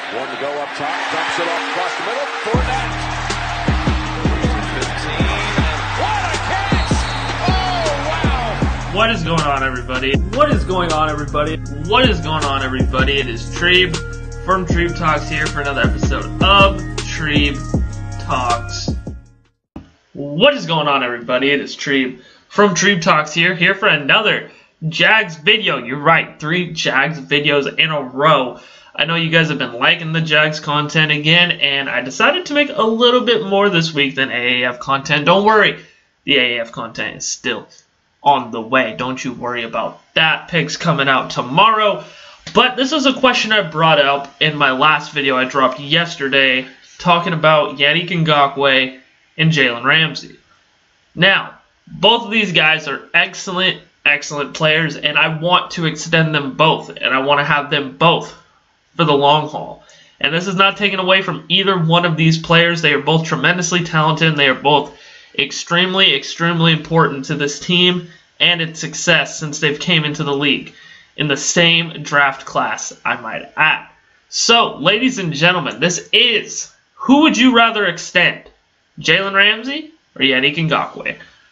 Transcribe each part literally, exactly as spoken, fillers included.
One to go up top, dumps it off across the middle. Fournette. fifteen. What a catch! Oh, wow! What is going on, everybody? What is going on, everybody? What is going on, everybody? It is Treeb from Treeb Talks here for another episode of Treeb Talks. What is going on, everybody? It is Treeb from Treeb Talks here, here for another Jags video. You're right, three Jags videos in a row. I know you guys have been liking the Jags content again, and I decided to make a little bit more this week than A A F content. Don't worry, the A A F content is still on the way. Don't you worry about that. Picks coming out tomorrow. But this is a question I brought up in my last video I dropped yesterday, talking about Yannick Ngakoue and Jalen Ramsey. Now, both of these guys are excellent, excellent players, and I want to extend them both, and I want to have them both for the long haul. And this is not taken away from either one of these players. They are both tremendously talented. They are both extremely, extremely important to this team and its success since they've came into the league in the same draft class, I might add. So, ladies and gentlemen, this is who would you rather extend? Jalen Ramsey or Yannick Ngakoue?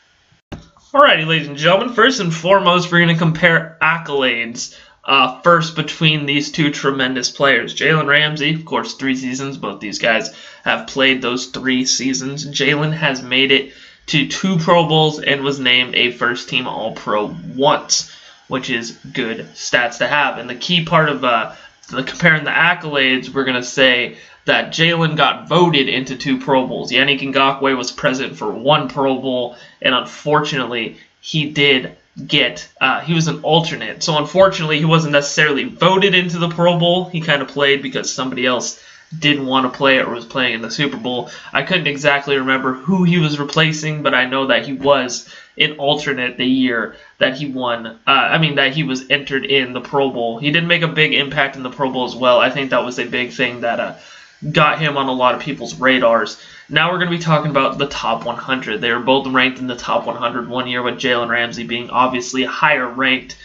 Alrighty, ladies and gentlemen, first and foremost, we're going to compare accolades uh, first between these two tremendous players. Jalen Ramsey, of course, three seasons. Both these guys have played those three seasons. Jalen has made it to two Pro Bowls and was named a first-team All-Pro once, which is good stats to have. And the key part of uh, the comparing the accolades, we're going to say that Jalen got voted into two Pro Bowls. Yannick Ngakoue was present for one Pro Bowl, and unfortunately, he did get, uh, he was an alternate. So unfortunately, he wasn't necessarily voted into the Pro Bowl. He kind of played because somebody else didn't want to play it or was playing in the Super Bowl. I couldn't exactly remember who he was replacing, but I know that he was an alternate the year that he won. Uh, I mean, that he was entered in the Pro Bowl. He didn't make a big impact in the Pro Bowl as well. I think that was a big thing that uh, got him on a lot of people's radars. Now we're going to be talking about the top one hundred. They were both ranked in the top one hundred one year, with Jalen Ramsey being obviously higher ranked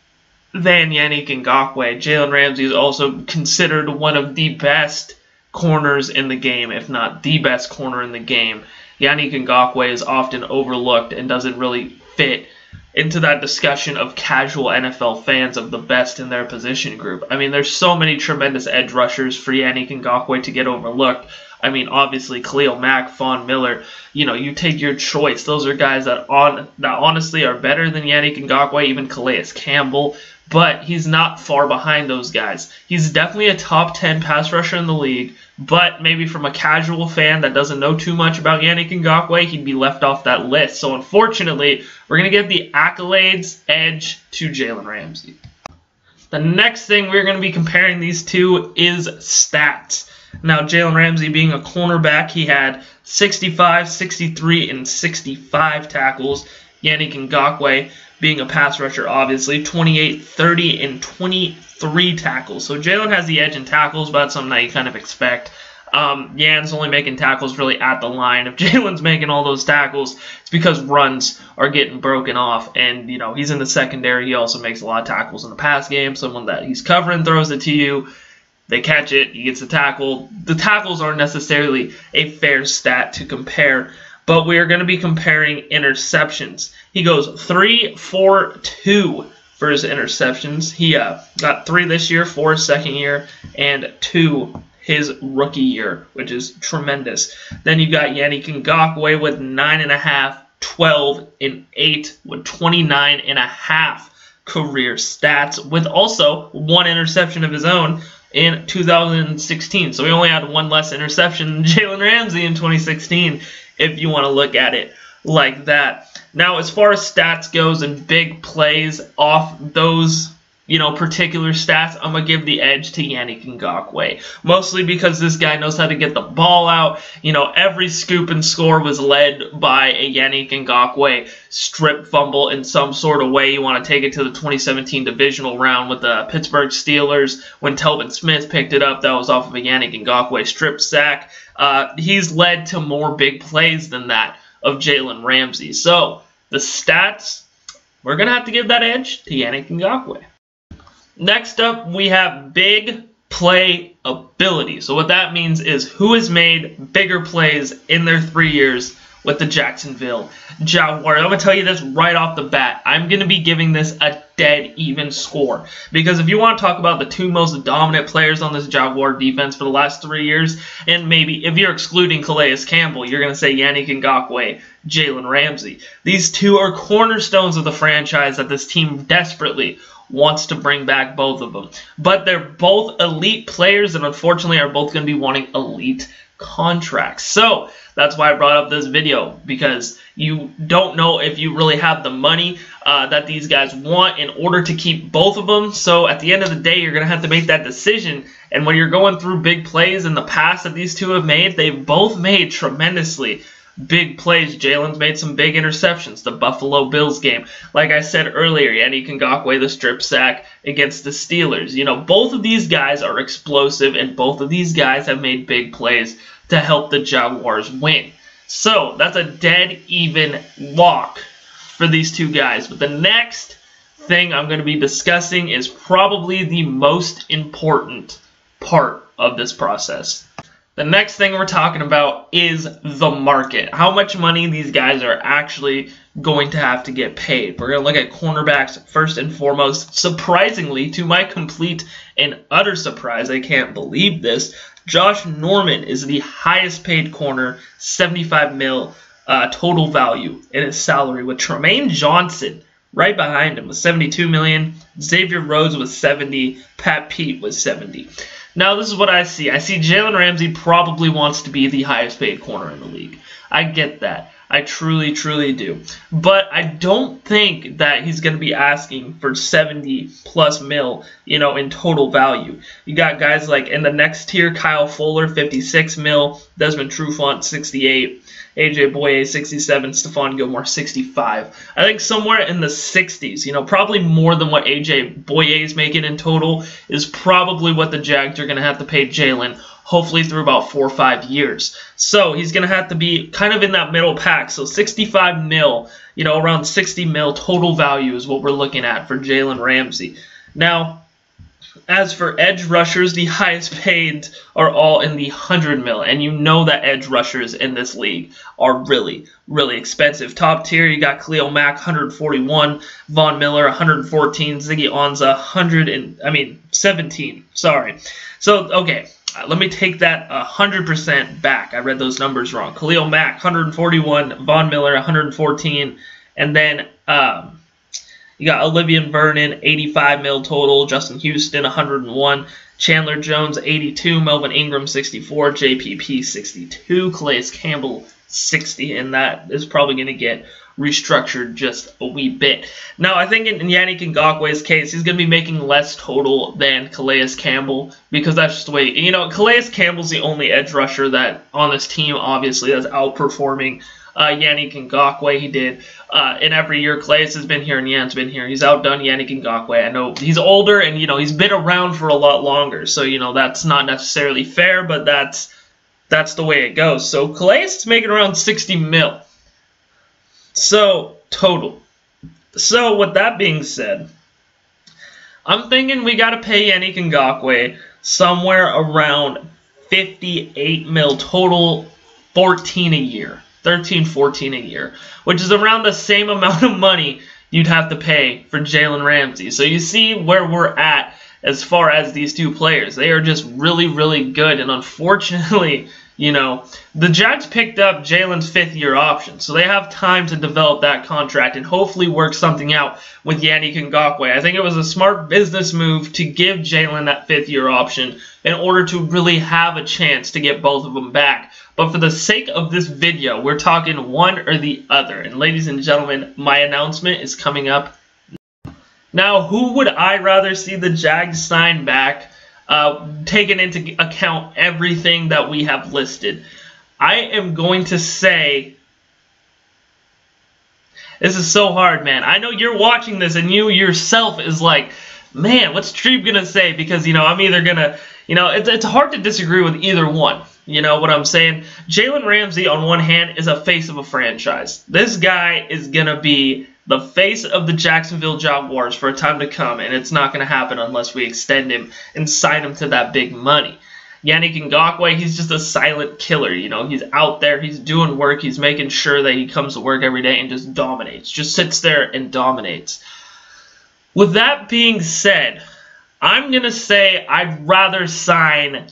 than Yannick Ngakoue. Jalen Ramsey is also considered one of the best corners in the game, if not the best corner in the game. Yannick Ngakoue is often overlooked and doesn't really fit into that discussion of casual N F L fans of the best in their position group. I mean, there's so many tremendous edge rushers for Yannick Ngakoue to get overlooked. I mean, obviously, Khalil Mack, Von Miller, you know, you take your choice. Those are guys that on that honestly are better than Yannick Ngakoue, even Calais Campbell, but he's not far behind those guys. He's definitely a top ten pass rusher in the league, but maybe from a casual fan that doesn't know too much about Yannick Ngakoue, he'd be left off that list. So unfortunately, we're going to give the accolades edge to Jalen Ramsey. The next thing we're going to be comparing these two is stats. Now, Jalen Ramsey being a cornerback, he had sixty-five, sixty-three, and sixty-five tackles. Yannick Ngakoue being a pass rusher, obviously, twenty-eight, thirty, and twenty-three tackles. So Jalen has the edge in tackles, but that's something that you kind of expect. Um, Yan's only making tackles really at the line. If Jalen's making all those tackles, it's because runs are getting broken off. And, you know, he's in the secondary. He also makes a lot of tackles in the pass game. Someone that he's covering throws it to you. They catch it. He gets the tackle. The tackles aren't necessarily a fair stat to compare, but we are going to be comparing interceptions. He goes three, four, two for his interceptions. He uh, got three this year, four his second year, and two his rookie year, which is tremendous. Then you got Yannick Ngakoue with nine and a half, twelve, and eight with twenty-nine and a half career stats, with also one interception of his own in two thousand sixteen. So he only had one less interception than Jalen Ramsey in twenty sixteen, if you want to look at it like that. Now, as far as stats goes and big plays off those, you know, particular stats, I'm going to give the edge to Yannick Ngakoue. Mostly because this guy knows how to get the ball out. You know, every scoop and score was led by a Yannick Ngakoue strip fumble in some sort of way. You want to take it to the twenty seventeen divisional round with the Pittsburgh Steelers. When Telvin Smith picked it up, that was off of a Yannick Ngakoue strip sack. Uh, he's led to more big plays than that of Jalen Ramsey. So, the stats, we're going to have to give that edge to Yannick Ngakoue. Next up, we have big play ability. So what that means is who has made bigger plays in their three years with the Jacksonville Jaguars. I'm going to tell you this right off the bat. I'm going to be giving this a dead even score. Because if you want to talk about the two most dominant players on this Jaguar defense for the last three years, and maybe if you're excluding Calais Campbell, you're going to say Yannick Ngakoue, Jalen Ramsey. These two are cornerstones of the franchise that this team desperately wants to bring back, both of them. But they're both elite players and unfortunately are both going to be wanting elite contracts. So that's why I brought up this video, because you don't know if you really have the money uh, that these guys want in order to keep both of them. So at the end of the day, you're going to have to make that decision. And when you're going through big plays in the past that these two have made, they've both made tremendously big plays. Jalen's made some big interceptions. The Buffalo Bills game, like I said earlier, Yannick Ngakoue, the strip sack against the Steelers. You know, both of these guys are explosive, and both of these guys have made big plays to help the Jaguars win. So that's a dead even lock for these two guys. But the next thing I'm going to be discussing is probably the most important part of this process. The next thing we're talking about is the market. How much money these guys are actually going to have to get paid. We're going to look at cornerbacks first and foremost. Surprisingly, to my complete and utter surprise, I can't believe this, Josh Norman is the highest paid corner, seventy-five mil uh, total value in his salary, with Tremaine Johnson right behind him with seventy-two million, Xavier Rhodes with seventy, Pat Pete with seventy. Now, this is what I see. I see Jalen Ramsey probably wants to be the highest paid corner in the league. I get that. I truly, truly do. But I don't think that he's going to be asking for seventy plus mil, you know, in total value. You got guys like in the next tier, Kyle Fuller, fifty-six mil, Desmond Trufant, sixty-eight, A J Boye, sixty-seven, Stephon Gilmore, sixty-five. I think somewhere in the sixties, you know, probably more than what A J Boye is making in total is probably what the Jags are going to have to pay Jalen, hopefully through about four or five years. So he's going to have to be kind of in that middle pack. So sixty-five mil, you know, around sixty mil total value is what we're looking at for Jalen Ramsey. Now, as for edge rushers, the highest paid are all in the one hundred mil. And you know that edge rushers in this league are really, really expensive. Top tier, you got Khalil Mack, one hundred forty-one, Von Miller, one hundred fourteen, Ziggy Ansah, one hundred and, I mean, seventeen. Sorry. So, okay. Uh, let me take that one hundred percent back. I read those numbers wrong. Khalil Mack, one hundred forty-one. Von Miller, one hundred fourteen. And then um, you got Olivier Vernon, eighty-five mil total. Justin Houston, one hundred one. Chandler Jones, eighty-two. Melvin Ingram, sixty-four. J P P, sixty-two. Calais Campbell, sixty. And that is probably going to get restructured just a wee bit. Now, I think in, in Yannick Ngakoue's case, he's going to be making less total than Calais Campbell, because that's just the way, you know, Calais Campbell's the only edge rusher that on this team, obviously, that's outperforming uh, Yannick Ngakoue. He did. Uh, and every year, Calais has been here and Yan's been here. He's outdone Yannick Ngakoue. I know he's older and, you know, he's been around for a lot longer. So, you know, that's not necessarily fair, but that's, that's the way it goes. So, Calais is making around sixty mil. So, total. So, with that being said, I'm thinking we got to pay Yannick Ngakoue somewhere around fifty-eight mil total, fourteen a year. thirteen, fourteen a year. Which is around the same amount of money you'd have to pay for Jalen Ramsey. So, you see where we're at as far as these two players. They are just really, really good. And unfortunately, you know, the Jags picked up Jalen's fifth-year option, so they have time to develop that contract and hopefully work something out with Yannick Ngakoue. I think it was a smart business move to give Jalen that fifth-year option in order to really have a chance to get both of them back. But for the sake of this video, we're talking one or the other. And ladies and gentlemen, my announcement is coming up. Now, who would I rather see the Jags sign back? Uh, taking into account everything that we have listed. I am going to say, this is so hard, man. I know you're watching this and you yourself is like, man, what's Treeb going to say? Because, you know, I'm either going to, you know, it's, it's hard to disagree with either one. You know what I'm saying? Jalen Ramsey, on one hand, is a face of a franchise. This guy is going to be the face of the Jacksonville Jaguars for a time to come, and it's not going to happen unless we extend him and sign him to that big money. Yannick Ngakoue, he's just a silent killer, you know. He's out there, he's doing work, he's making sure that he comes to work every day and just dominates. Just sits there and dominates. With that being said, I'm going to say I'd rather sign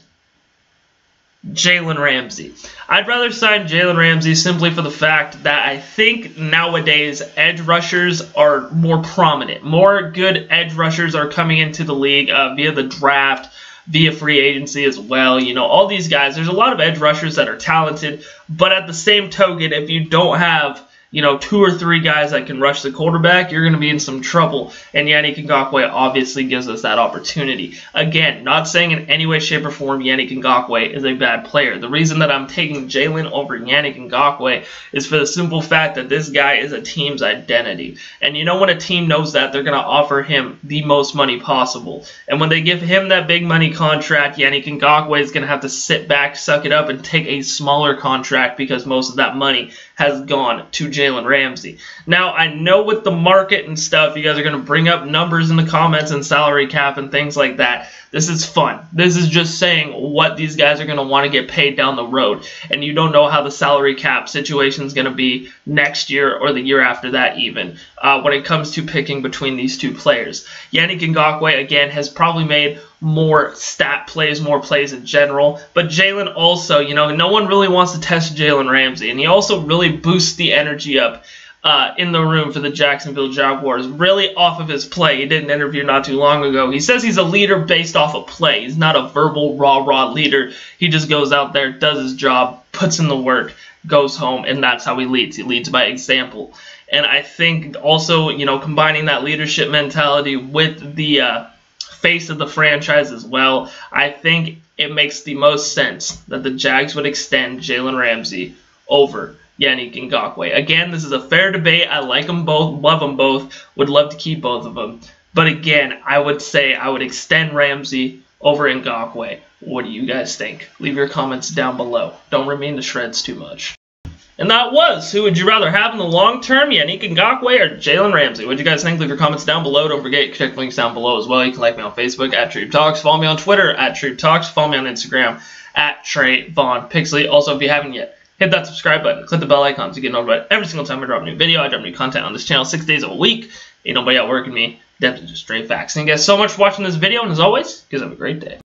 Jalen Ramsey. I'd rather sign Jalen Ramsey simply for the fact that I think nowadays edge rushers are more prominent. More good edge rushers are coming into the league uh, via the draft, via free agency as well. You know, all these guys, there's a lot of edge rushers that are talented, but at the same token, if you don't have, you know, two or three guys that can rush the quarterback, you're going to be in some trouble. And Yannick Ngakoue obviously gives us that opportunity. Again, not saying in any way, shape, or form Yannick Ngakoue is a bad player. The reason that I'm taking Jalen over Yannick Ngakoue is for the simple fact that this guy is a team's identity. And you know, when a team knows that, they're going to offer him the most money possible. And when they give him that big money contract, Yannick Ngakoue is going to have to sit back, suck it up, and take a smaller contract because most of that money has gone to Jalen Ramsey. Now, I know with the market and stuff, you guys are going to bring up numbers in the comments and salary cap and things like that. This is fun. This is just saying what these guys are going to want to get paid down the road. And you don't know how the salary cap situation is going to be next year or the year after that even uh, when it comes to picking between these two players. Yannick Ngakoue, again, has probably made more stat plays, more plays in general. But Jalen also, you know, no one really wants to test Jalen Ramsey. And he also really boosts the energy up Uh, in the room for the Jacksonville Jaguars, really off of his play. He did an interview not too long ago. He says he's a leader based off of play. He's not a verbal, rah-rah leader. He just goes out there, does his job, puts in the work, goes home, and that's how he leads. He leads by example. And I think also, you know, combining that leadership mentality with the uh, face of the franchise as well, I think it makes the most sense that the Jags would extend Jalen Ramsey over Yannick Ngakoue. Again, this is a fair debate. I like them both, love them both, would love to keep both of them. But again, I would say I would extend Ramsey over Ngakoue. What do you guys think? Leave your comments down below. Don't rip me into shreds too much. And that was, who would you rather have in the long term, Yannick Ngakoue or Jalen Ramsey? What do you guys think? Leave your comments down below. Don't forget, you can check links down below as well. You can like me on Facebook at Treeb Talks. Follow me on Twitter at Treeb Talks. Follow me on Instagram at Trey Vaughn Pixley. Also, if you haven't yet, hit that subscribe button, click the bell icon to get notified every single time I drop a new video. I drop new content on this channel six days a week. Ain't nobody out working me. Definitely just straight facts. Thank you guys so much for watching this video, and as always, you guys have a great day.